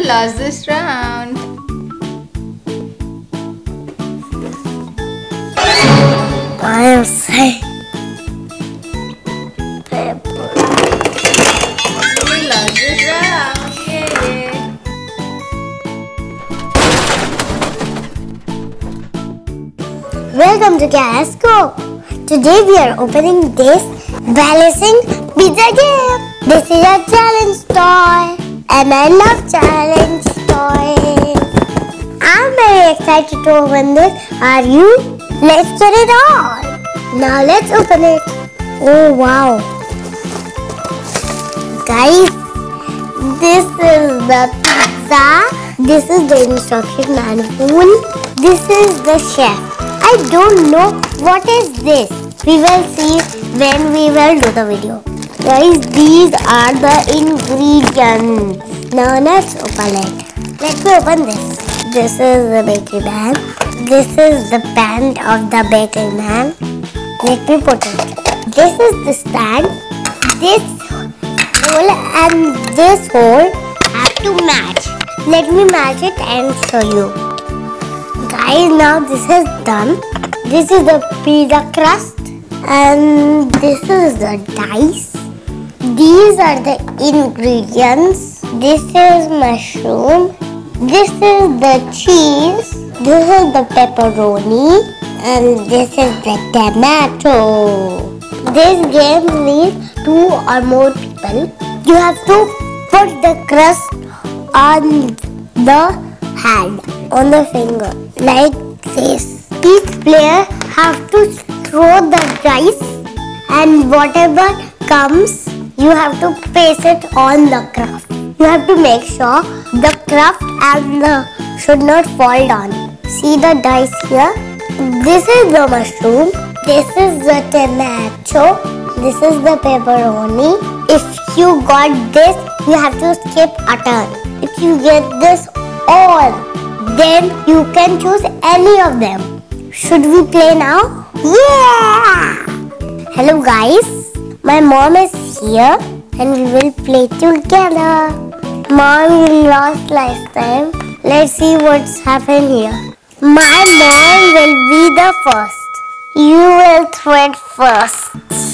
lost this round. I am saying pepper. You lost this round. Yay. Welcome to Gas Go. Today we are opening this balancing pizza game. This is a challenge toy and I love challenge toys. I'm very excited to open this. Are you? Let's get it on. Now let's open it. Oh wow. Guys, this is the pizza. This is the instruction manual. This is the chef. I don't know what is this. We will see when we will do the video. Guys, these are the ingredients. Now let's open it. Let me open this. This is the bakery man. This is the pan of the bakery man. Let me put it. This is the stand. This hole and this hole have to match. Let me match it and show you. Guys, now this is done. This is the pizza crust and this is the dice. These are the ingredients. This is mushroom. This is the cheese. This is the pepperoni and this is the tomato. This game needs 2 or more people. You have to put the crust on the hand, on the finger, like this. Each player have to throw the dice and whatever comes, you have to paste it on the craft. You have to make sure the craft and the should not fall down. See the dice here? This is the mushroom. This is the tomato. This is the pepperoni. If you got this, you have to skip a turn. If you get this all, then you can choose any of them. Should we play now? Yeah! Hello guys, my mom is here and we will play together. Mom, you lost last time. Let's see what's happened here. My mom will be the first. You will throw it first.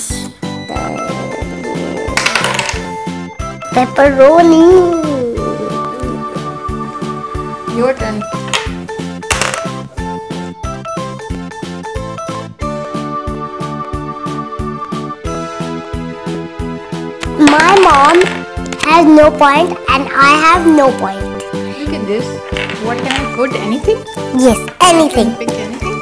Pepperoni. Your turn. My mom has no point and I have no point. Look at this. What can I put? Anything? Yes, anything. Pick anything?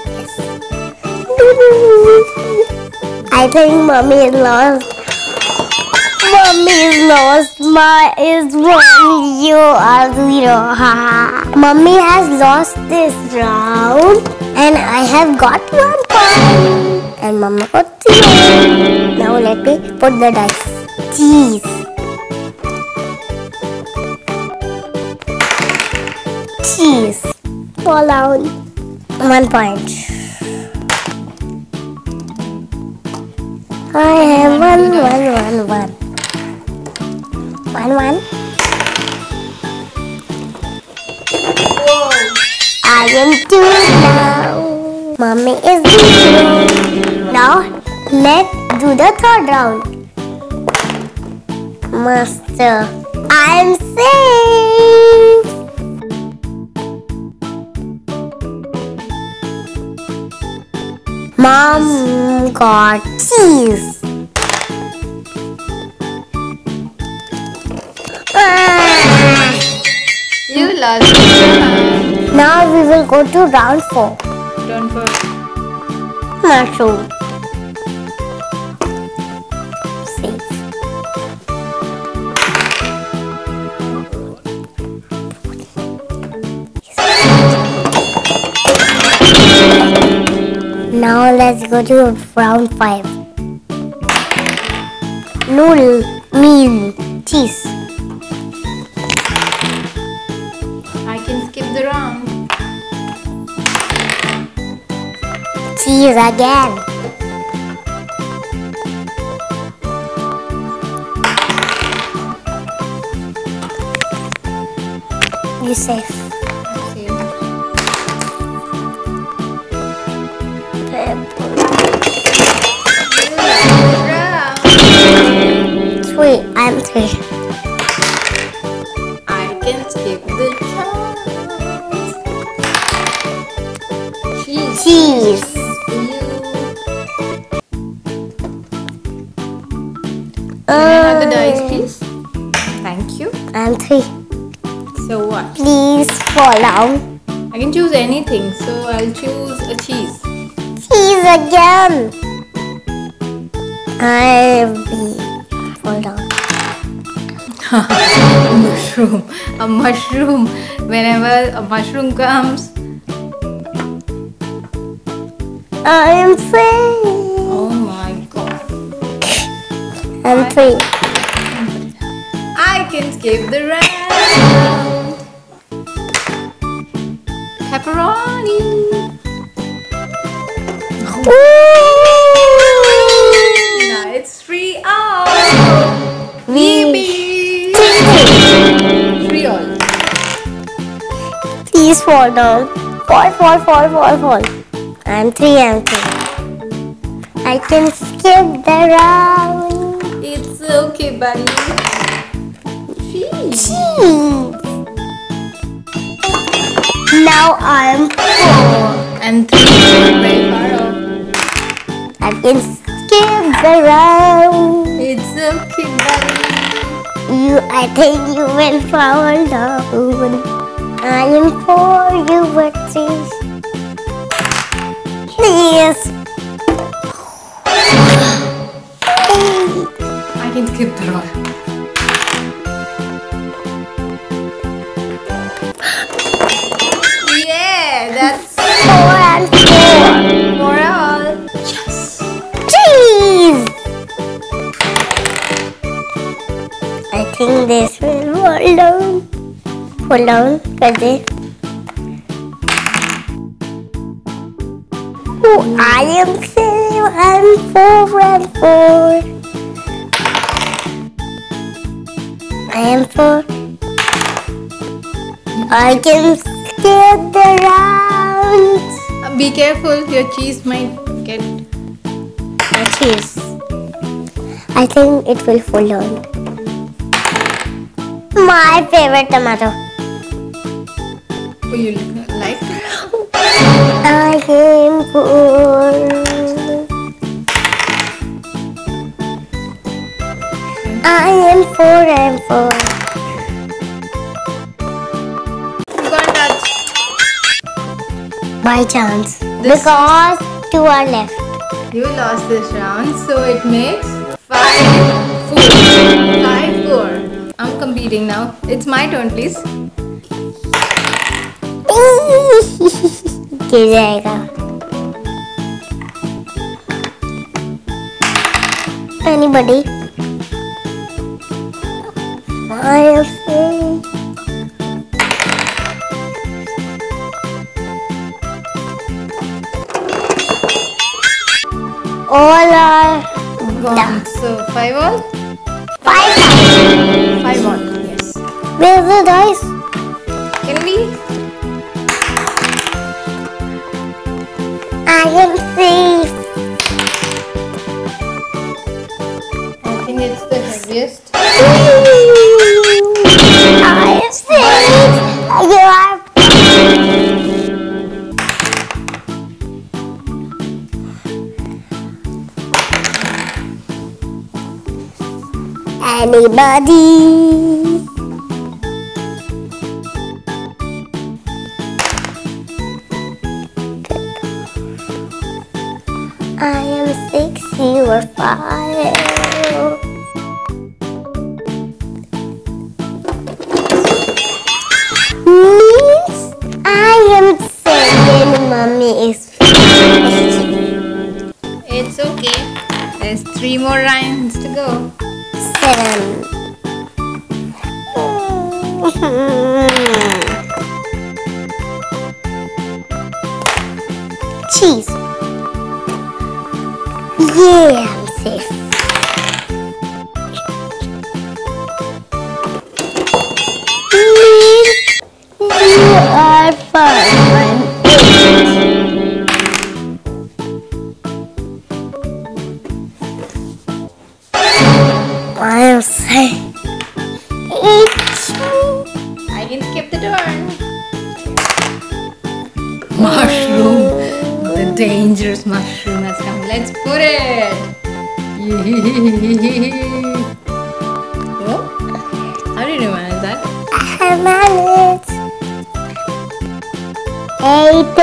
I think mommy is lost. Mommy is lost. Ma is 1. You are 0. Mommy has lost this round and I have got 1 point. And Mama got 0. Now let me put the dice. Cheese. Cheese. Fall down. 1 point. I have 1. 1. Whoa! I am 2 now. Mommy is 0. Now let's do the 3rd round. Master, I'm safe. Mom got cheese. You lost this round. Now we will go to round 4. Turn first. Mushroom. Safe. Now let's go to round 5. Noodle, meal, cheese. I can skip the round. Cheese again. You safe. See. Three. I'm three. I can skip the chance. Cheese. Cheese. For you. Uh, Can I have the dice, please? Thank you. I'm three. So what? Please fall down. I can choose anything, so I'll choose a cheese. Cheese again. I will fall down. Mushroom. A mushroom. Whenever a mushroom comes. I'm three. Oh my god. I'm three. I can skip the round. Pepperoni. Now it's 3-all. Yippee. 3-all. Please fall down. Fall. I'm three. I can skip the round. It's okay, buddy. Cheese. Now I'm four. And 3 very far off. I can skip the round. It's okay, buddy. I think you will fall down. I am four, you were three. Please. I can skip the roll. Yeah, that's Four and four. 4-all. Yes. Cheese. I think this will fall down. Fall down, कर दे. Oh, I am three and four. I am four. I can skip the round. Be careful, your cheese might get. Cheese. I think it will fall down. My favorite tomato. Oh, you like? I am four. I am four. You got that. By chance. This- Because two are left. You lost this round, so it makes 5-4. 5-4. I'm competing now. It's my turn, please. गिर जाएगा. Anybody? I am free. All are Gone. done. So 5-all? 5. 5-all. Yes. Where's the dice? Can we? I am safe. I think it's the heaviest. I am safe. You are. Anybody? I am 6, you are 5. Means I am 7, mommy is 5. It's okay. There's 3 more rounds to go. 7. Cheese. Yeah, I'm safe. Means are first one. I am saying I can skip the turn. Mushroom. The dangerous mushroom has come. Let's put it. Oh, how did you manage that? I managed. 8,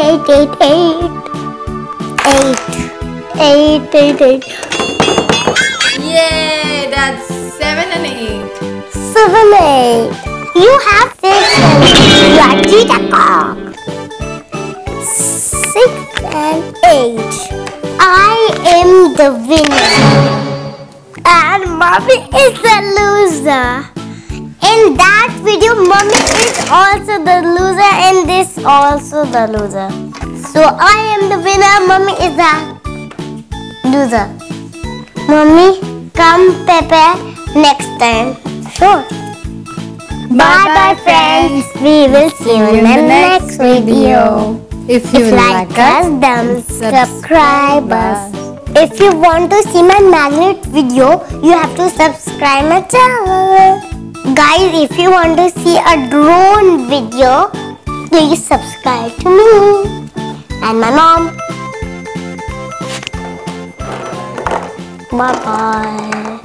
8, 8, 8. 8, 8, 8. Yay! That's 7 and 8. 7, 8. You have 6 and 8. You are cheetah cock. 6 and 8. I am the winner. And mommy is the loser. In that video, mommy is also the loser and this also the loser. So I am the winner, mommy is the loser. Mommy, come prepare next time. Sure. Bye friends. We will see you in the next video. If you Like us, then subscribe us. If you want to see my magnet video, you have to subscribe my channel. Guys, if you want to see a drone video, please subscribe to me and my mom. Bye bye.